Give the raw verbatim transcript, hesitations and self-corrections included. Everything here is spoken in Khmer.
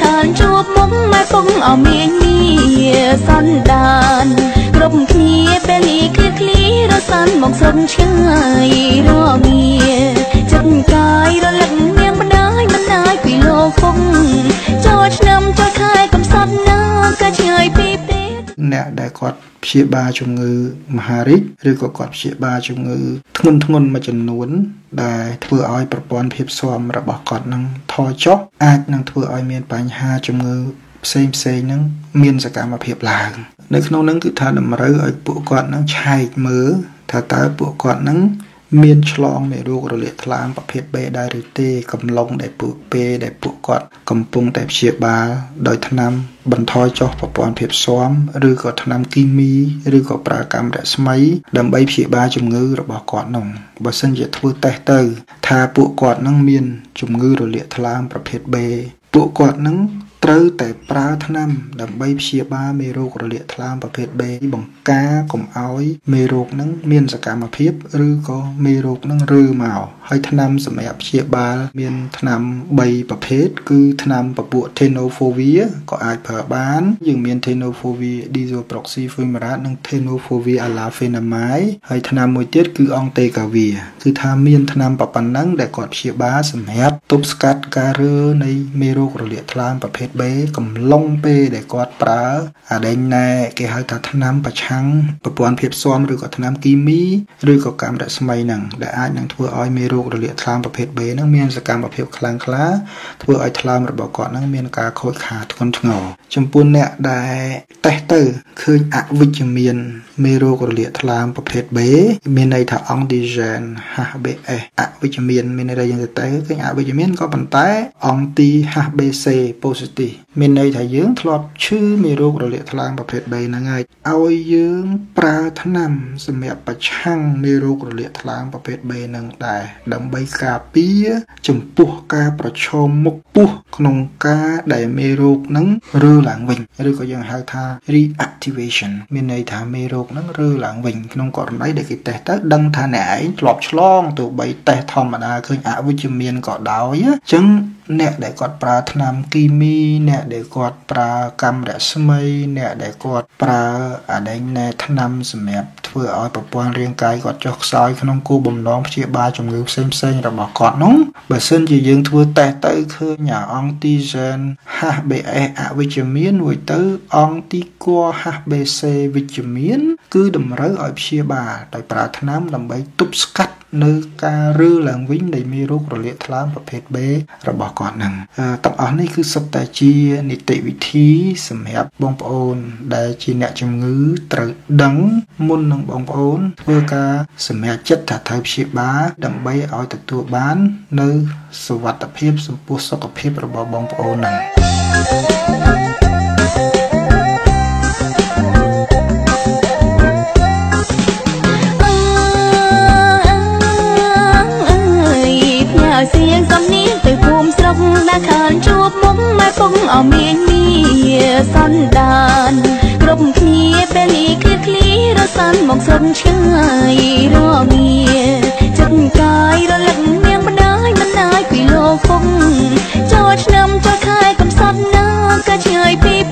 ខានជួបមុខម៉ែពុកអមានមាសន្តានគ្រប់គ្នាពេលនេះគឺឃ្លីរសាន់មកសុំឆ្ងាយរងាចិត្តកាយរលឹកនាងម្ដាយម្ដាយពីលោកពុកចូលឆ្នាំចូលខែកំសត់ណាក៏ឆ្ងាយពីទេអ្នកដែលគាត់ព្យាបាលជំងឺមហារីកឬក៏គាត់ព្យាបាលជំងឺធ្ងន់ធ្ងរមួយចំនួនដែលធ្វើឲ្យប្រព័ន្ធភាពស៊ាំរបស់គាត់នឹងថយចុះអាចនឹងធ្វើឲ្យមានបញ្ហាជំងឺផ្សេងផ្សេងហ្នឹងមានសកម្មភាពឡើងនៅក្នុងហ្នឹងគឺថាតម្រូវឲ្យពួកគាត់នឹងឆែកមើលថាតើពួកគាត់នឹងមានឆ្លងមេរោគរលាកថ្លើមប្រភេទ B ដែរឬទេកំឡុងដែលពួកពេលដែលពួកគាត់កំពុងតែព្យាបាលដោយថ្នាំបន្ថយចុះប្រព័ន្ធភាពស៊ាំឬក៏ថ្នាំគីមីឬក៏ប្រើកាំរស្មីដើម្បីព្យាបាលជំងឺរបស់គាត់នោះបើសិនជាធ្វើតេស្តទៅថាពួកគាត់នឹងមានជំងឺរលាកថ្លើមប្រភេទ B ពួកគាត់នឹងត្រូវតែប្រើថ្នាំដើម្បីព្យាបាលមេរោគរលាកថ្លើមប្រភេទ B បង្ការកុំឲ្យមេរោគនឹងមានសកម្មភាពឬក៏មេរោគនឹងរើមកហើយថ្នាំសម្រាប់ព្យាបាលមានថ្នាំបីប្រភេទគឺថ្នាំពពួក Tenofovir ក៏អាចប្រើបានយើងមាន Tenofovir disoproxyfumarate និង Tenofovir alafenamide ហើយថ្នាំមួយទៀតគឺ Entecavir គឺថាមានថ្នាំប៉ុណ្ណឹងដែលគាត់ព្យាបាលសម្រាប់ទប់ស្កាត់ការរើនៃមេរោគរលាកថ្លើមប្រភេទ B កំឡុងពេលដែលគាត់ប្រើអាដេញណែគេហៅថាថ្នាំប្រឆាំងប្រព័ន្ធភាពស៊ាំឬក៏ថ្នាំគីមីឬក៏កាំរស្មីហ្នឹងដែលអាចនឹងធ្វើឲ្យមេរោគរលាកថ្លើមប្រភេទ B ហ្នឹងមានសកម្មភាពខ្លាំងក្លាធ្វើឲ្យថ្លើមរបស់គាត់ហ្នឹងមានការខូចខាតធ្ងន់ធ្ងរចំពោះអ្នកដែលតេស្តទៅឃើញអវិជ្ជមានមេរោគរលាកថ្លើមប្រភេទ B មានន័យថា antigen เอช บี เอส អវិជ្ជមានមានន័យថាយើងទៅឃើញអវិជ្ជមានក៏ប៉ុន្តែ anti เอช บี ซี positive មានន័យថាយើងធ្លាប់ឈឺមេរោគរលាកថ្លើមប្រភេទ B ហ្នឹងហើយឲ្យយើងប្រើថ្នាំសម្រាប់ប្រឆាំងមេរោគរលាកថ្លើមប្រភេទ B ហ្នឹងដែរដើម្បីការពារចំពោះការប្រឈមមុខពោះក្នុងការដែលមេរោគហ្នឹងរើឡើងវិញឬក៏យើងហៅថា reactivation មានន័យថាមេរោគហ្នឹងរើឡើងវិញក្នុងករណីដែលគេតេស្តទៅដឹងថាអ្នកឯងធ្លាប់ឆ្លងទោះបីតេស្តធម្មតាឃើញអវិជ្ជមានក៏ដោយអញ្ចឹងអ្នកដែលគាត់ប្រើថ្នាំគីមីអ្នកដែលគាត់ប្រើកាំរស្មីអ្នកដែលគាត់ប្រើអាដេញណែថ្នាំសម្រាប់ធ្វើឲ្យប្រព័ន្ធរាងកាយគាត់ចុះខ្សោយក្នុងគោលបំណងព្យាបាលជំងឺផ្សេងផ្សេងរបស់គាត់នោះបើសិនជាយើងធ្វើតេស្តទៅឃើញអា antigen เอช บี เอส អវិជ្ជមានមួយទៅ anticore เอช บี ซี វិជ្ជមានគឺតម្រូវឲ្យព្យាបាលដោយប្រើថ្នាំដើម្បីទប់ស្កាត់នៅការរើឡើងវិញនៃមេរោគរលាកថ្លើមប្រភេទ B របស់គាត់ហ្នឹងទាំងអស់នេះគឺសុទ្ធតែជានីតិវិធីសម្រាប់បងប្អូនដែលជាអ្នកជំងឺត្រូវដឹងមុននឹងបងប្អូនធ្វើការសម្រេចចិត្តថាត្រូវព្យាបាលដើម្បីឲ្យទទួលបាននៅសុវត្ថិភាពចំពោះសុខភាពរបស់បងប្អូនហ្នឹងเสียงสำเนียงtừภูมิสรกđãខានជួបមុខម៉ែពុកអមានមាសន្តានគ្រប់គ្នាពេលនេះគឺឃ្លីរសាន់មកសុំឆ្ងាយរងាចិត្តកាយរលឹកនាងម្ដាយម្ដាយពីលោកពុកចូលឆ្នាំចូលខែកំសត់ណាក៏ឆ្ងាយពី